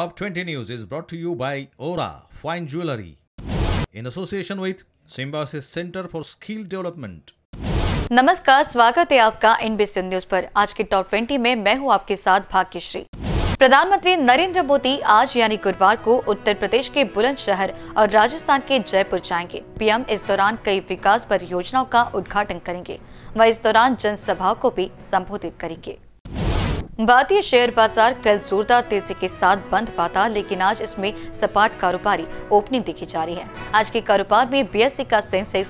Top 20 News is brought to you by Aura Fine Jewelry in association with Symbiosis Center for Skill Development. नमस्कार, स्वागत है आपका NBC news पर। आज के टॉप 20 में मैं हूं आपके साथ भाग्यश्री। प्रधानमंत्री नरेंद्र मोदी आज यानी गुरुवार को उत्तर प्रदेश के बुलंदशहर और राजस्थान के जयपुर जाएंगे। पीएम इस दौरान कई विकास परियोजनाओं का उद्घाटन करेंगे। वह इस दौरान जनसभाओं को भी संबोधित करेंगे। भारतीय शेयर बाजार कल जोरदार तेजी के साथ बंद हुआ था, लेकिन आज इसमें सपाट कारोबारी ओपनिंग देखी जा रही है। आज के कारोबार में बीएसई का सेंसेक्स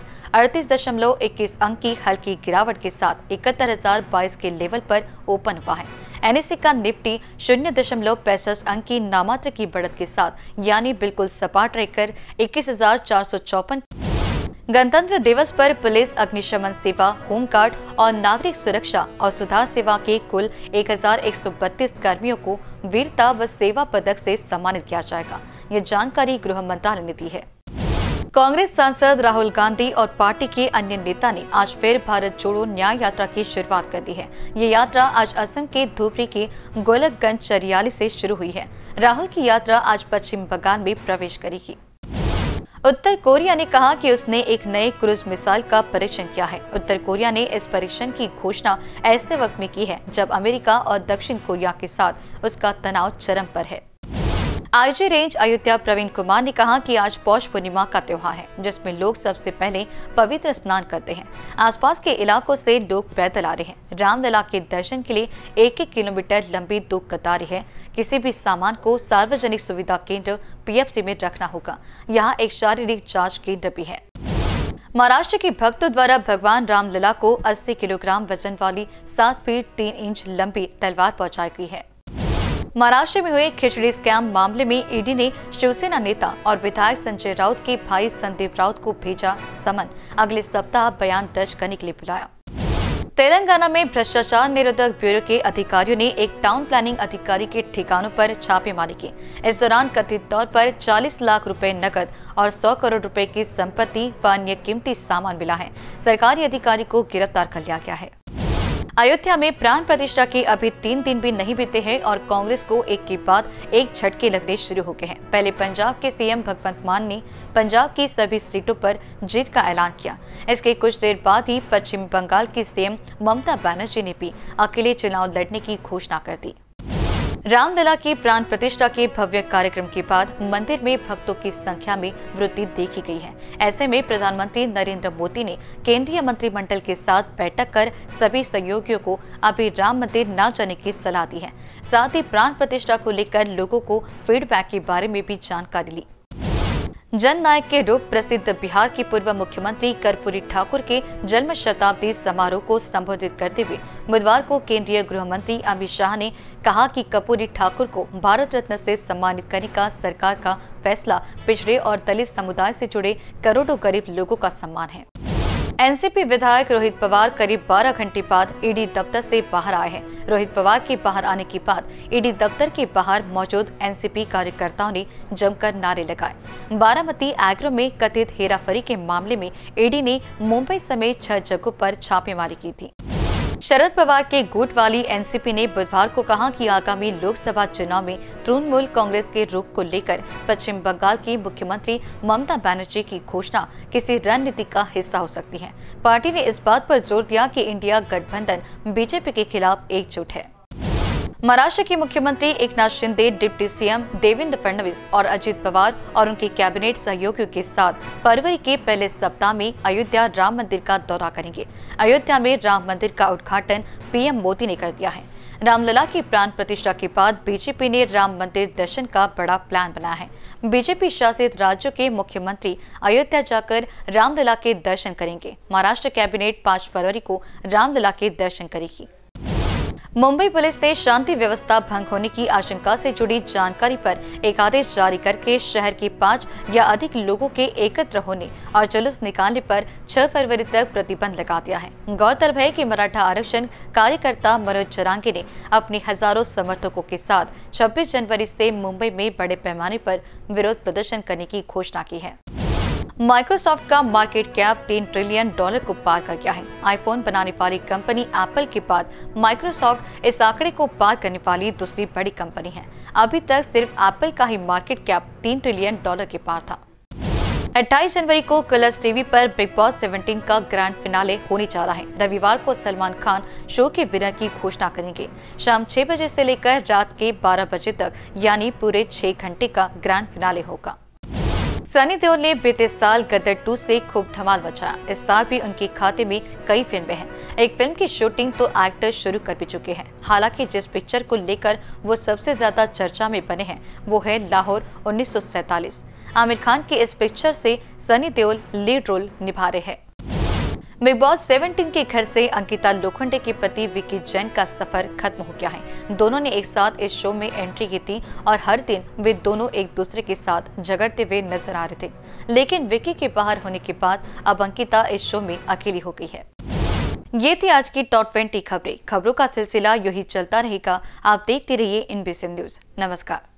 38.21 अंक की हल्की गिरावट के साथ 71,022 के लेवल पर ओपन हुआ है। एनएसई का निफ्टी 0.65 अंक की नामात्र की बढ़त के साथ यानी बिल्कुल सपाट रहकर 21,454। गणतंत्र दिवस पर पुलिस, अग्निशमन सेवा, होमगार्ड और नागरिक सुरक्षा और सुधार सेवा के कुल 1,132 कर्मियों को वीरता व सेवा पदक से सम्मानित किया जाएगा। ये जानकारी गृह मंत्रालय ने दी है। कांग्रेस सांसद राहुल गांधी और पार्टी के अन्य नेता ने आज फिर भारत जोड़ो न्याय यात्रा की शुरुआत कर दी है। ये यात्रा आज असम के धुबरी के गोलकगंज चरियाली से शुरू हुई है। राहुल की यात्रा आज पश्चिम बंगाल में प्रवेश करेगी। उत्तर कोरिया ने कहा कि उसने एक नए क्रूज मिसाइल का परीक्षण किया है। उत्तर कोरिया ने इस परीक्षण की घोषणा ऐसे वक्त में की है जब अमेरिका और दक्षिण कोरिया के साथ उसका तनाव चरम पर है। आईजी रेंज अयोध्या प्रवीण कुमार ने कहा कि आज पौष पूर्णिमा का त्योहार है, जिसमें लोग सबसे पहले पवित्र स्नान करते हैं। आसपास के इलाकों से लोग पैदल आ रहे हैं। रामलला के दर्शन के लिए 1-1 किलोमीटर लंबी 2 कतारें हैं। किसी भी सामान को सार्वजनिक सुविधा केंद्र पीएफसी में रखना होगा। यहाँ एक शारीरिक जांच केंद्र भी है। महाराष्ट्र के भक्तों द्वारा भगवान रामलला को 80 किलोग्राम वजन वाली 7 फीट 3 इंच लंबी तलवार पहुंचाई गई है। महाराष्ट्र में हुए खिचड़ी स्कैम मामले में ईडी ने शिवसेना नेता और विधायक संजय राउत के भाई संदीप राउत को भेजा समन। अगले सप्ताह बयान दर्ज करने के लिए बुलाया। तेलंगाना में भ्रष्टाचार निरोधक ब्यूरो के अधिकारियों ने एक टाउन प्लानिंग अधिकारी के ठिकानों पर छापेमारी की। इस दौरान कथित तौर पर 40 लाख रुपए नकद और 100 करोड़ रुपए की संपत्ति व अन्य कीमती सामान मिला है। सरकारी अधिकारी को गिरफ्तार कर लिया गया है। अयोध्या में प्राण प्रतिष्ठा के अभी 3 दिन भी नहीं बीते हैं और कांग्रेस को एक के बाद एक झटके लगने शुरू हो गए हैं। पहले पंजाब के सीएम भगवंत मान ने पंजाब की सभी सीटों पर जीत का ऐलान किया। इसके कुछ देर बाद ही पश्चिम बंगाल की सीएम ममता बनर्जी ने भी अकेले चुनाव लड़ने की घोषणा कर दी। रामलला की प्राण प्रतिष्ठा के भव्य कार्यक्रम के बाद मंदिर में भक्तों की संख्या में वृद्धि देखी गई है। ऐसे में प्रधानमंत्री नरेंद्र मोदी ने केंद्रीय मंत्रिमंडल के साथ बैठक कर सभी सहयोगियों को अभी राम मंदिर न जाने की सलाह दी है। साथ ही प्राण प्रतिष्ठा को लेकर लोगों को फीडबैक के बारे में भी जानकारी ली। जननायक के रूप प्रसिद्ध बिहार की पूर्व मुख्यमंत्री कर्पूरी ठाकुर के जन्म शताब्दी समारोह को संबोधित करते हुए बुधवार को केंद्रीय गृह मंत्री अमित शाह ने कहा कि कर्पूरी ठाकुर को भारत रत्न से सम्मानित करने का सरकार का फैसला पिछड़े और दलित समुदाय से जुड़े करोड़ों गरीब लोगों का सम्मान है। एनसीपी विधायक रोहित पवार करीब 12 घंटे बाद ईडी दफ्तर से बाहर आए हैं। रोहित पवार के बाहर आने के बाद ईडी दफ्तर के बाहर मौजूद एनसीपी कार्यकर्ताओं ने जमकर नारे लगाए। बारामती एग्रो में कथित हेराफेरी के मामले में ईडी ने मुंबई समेत 6 जगहों पर छापेमारी की थी। शरद पवार के गुट वाली एनसीपी ने बुधवार को कहा कि आगामी लोकसभा चुनाव में तृणमूल कांग्रेस के रुख को लेकर पश्चिम बंगाल की मुख्यमंत्री ममता बनर्जी की घोषणा किसी रणनीति का हिस्सा हो सकती है। पार्टी ने इस बात पर जोर दिया कि इंडिया गठबंधन बीजेपी के खिलाफ एकजुट है। महाराष्ट्र के मुख्यमंत्री एकनाथ शिंदे, डिप्टी सीएम देवेंद्र फडणवीस और अजित पवार और उनके कैबिनेट सहयोगियों के साथ फरवरी के पहले सप्ताह में अयोध्या राम मंदिर का दौरा करेंगे। अयोध्या में राम मंदिर का उद्घाटन पीएम मोदी ने कर दिया है। रामलला की प्राण प्रतिष्ठा के बाद बीजेपी ने राम मंदिर दर्शन का बड़ा प्लान बनाया है। बीजेपी शासित राज्यों के मुख्यमंत्री अयोध्या जाकर रामलला के दर्शन करेंगे। महाराष्ट्र कैबिनेट 5 फरवरी को रामलला के दर्शन करेगी। मुंबई पुलिस ने शांति व्यवस्था भंग होने की आशंका से जुड़ी जानकारी पर एक आदेश जारी करके शहर के 5 या अधिक लोगों के एकत्र होने और जुलूस निकालने पर 6 फरवरी तक प्रतिबंध लगा दिया है। गौरतलब है कि मराठा आरक्षण कार्यकर्ता मनोज जरांगे ने अपने हजारों समर्थकों के साथ 26 जनवरी से मुंबई में बड़े पैमाने पर विरोध प्रदर्शन करने की घोषणा की है। माइक्रोसॉफ्ट का मार्केट कैप $3 ट्रिलियन को पार कर गया है। आईफोन बनाने वाली कंपनी एप्पल के बाद माइक्रोसॉफ्ट इस आंकड़े को पार करने वाली दूसरी बड़ी कंपनी है। अभी तक सिर्फ एप्पल का ही मार्केट कैप $3 ट्रिलियन के पार था। 28 जनवरी को कलर्स टीवी पर बिग बॉस 17 का ग्रैंड फिनाले होने जा रहा है। रविवार को सलमान खान शो के विनर की घोषणा करेंगे। शाम 6 बजे से लेकर रात के 12 बजे तक यानी पूरे 6 घंटे का ग्रैंड फिनाले होगा। सनी देओल ने बीते साल गदर 2 से खूब धमाल मचाया। इस साल भी उनके खाते में कई फिल्में हैं। एक फिल्म की शूटिंग तो एक्टर शुरू कर भी चुके हैं। हालांकि जिस पिक्चर को लेकर वो सबसे ज्यादा चर्चा में बने हैं वो है लाहौर 1947। आमिर खान की इस पिक्चर से सनी देओल लीड रोल निभा रहे हैं। बिग बॉस 17 के घर से अंकिता लोखंडे के पति विकी जैन का सफर खत्म हो गया है। दोनों ने एक साथ इस शो में एंट्री की थी और हर दिन वे दोनों एक दूसरे के साथ झगड़ते हुए नजर आ रहे थे। लेकिन विकी के बाहर होने के बाद अब अंकिता इस शो में अकेली हो गई है। ये थी आज की टॉप 20 खबरें। खबरों का सिलसिला यूं ही चलता रहेगा। आप देखते रहिए INBCN न्यूज। नमस्कार।